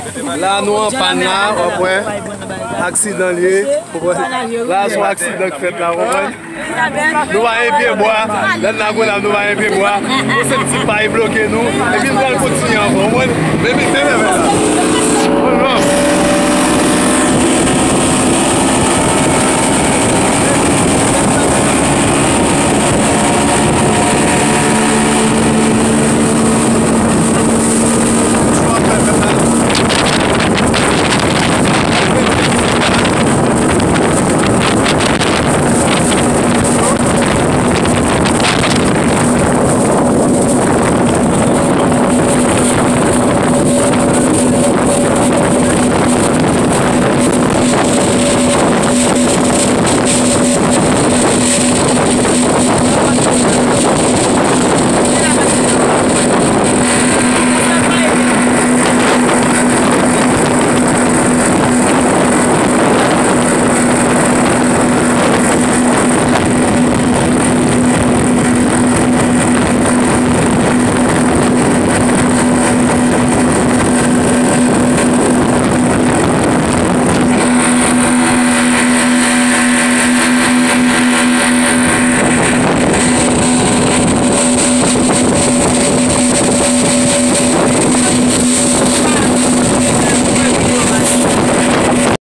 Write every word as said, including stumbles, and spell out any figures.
Là, nous en panne là, après, accident lié. Là, c'est un accident qui fait là, nous allons bien boire. Là, nous allons bien boire. Nous sommes petits pailles bloqués nous. Et puis, nous allons continuer encore. Mais, mais, mais,